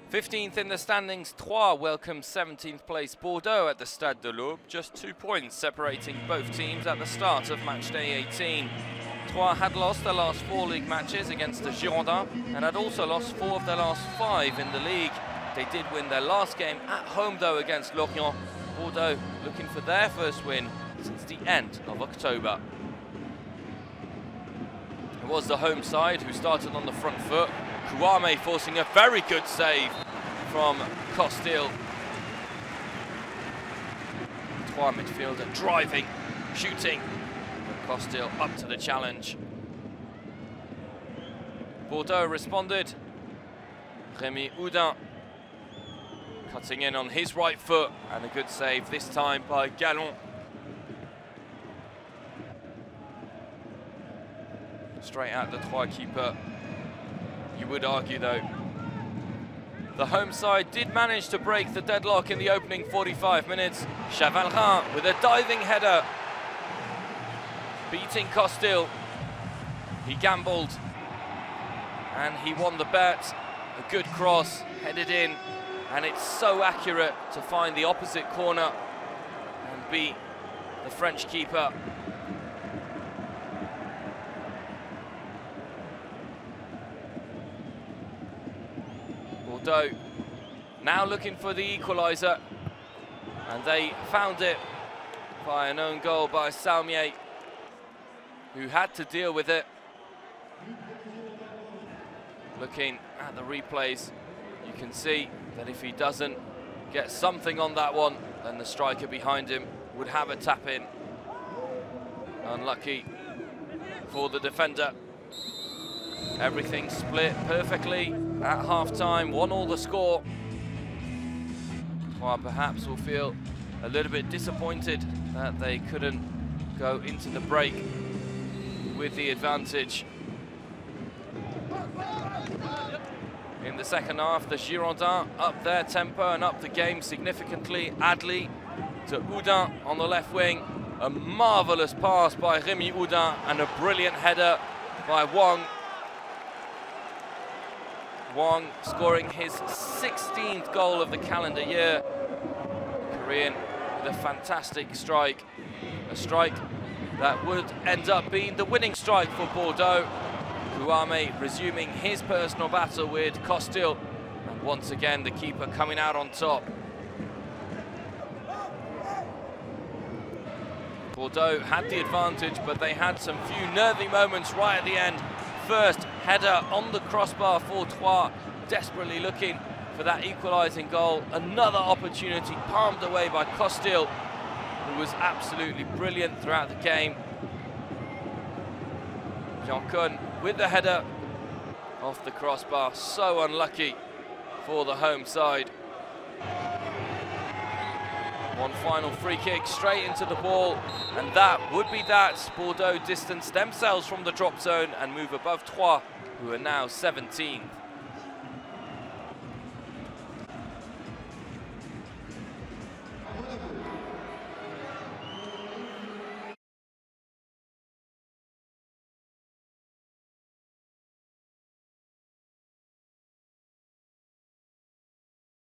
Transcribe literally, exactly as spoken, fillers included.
fifteenth in the standings, Troyes welcomes seventeenth place Bordeaux at the Stade de l'Aube, just two points separating both teams at the start of match day eighteen. Troyes had lost their last four league matches against the Girondins and had also lost four of their last five in the league. They did win their last game at home though against Lorient. Bordeaux looking for their first win since the end of October. It was the home side who started on the front foot. KOUAME forcing a very good save from COSTIL. Troyes midfielder driving, shooting. COSTIL up to the challenge. Bordeaux responded. Rémi Houdin cutting in on his right foot, and a good save this time by Gallon. Straight at the Troyes keeper. You would argue though, the home side did manage to break the deadlock in the opening forty-five minutes. CHAVALERIN with a diving header, beating COSTIL. He gambled and he won the bet. A good cross, headed in, and it's so accurate to find the opposite corner and beat the French keeper. Bordeaux now looking for the equaliser, and they found it by an own goal by SALMIER, who had to deal with it. Looking at the replays, you can see that if he doesn't get something on that one, then the striker behind him would have a tap in. Unlucky for the defender. Everything split perfectly at half-time, one all the score. Well, perhaps will feel a little bit disappointed that they couldn't go into the break with the advantage. In the second half, the Girondins up their tempo and up the game significantly. Adli to Houdin on the left wing. A marvellous pass by Rémi Houdin and a brilliant header by HWANG. HWANG scoring his sixteenth goal of the calendar year. Korean with a fantastic strike. A strike that would end up being the winning strike for Bordeaux. KOUAME resuming his personal battle with COSTIL, and once again the keeper coming out on top. Bordeaux had the advantage, but they had some few nervy moments right at the end. First header on the crossbar for Troyes, desperately looking for that equalising goal. Another opportunity palmed away by COSTIL, who was absolutely brilliant throughout the game. Yoann with the header off the crossbar, so unlucky for the home side. One final free kick straight into the ball, and that would be that. Bordeaux distance themselves from the drop zone and move above Troyes, who are now seventeenth.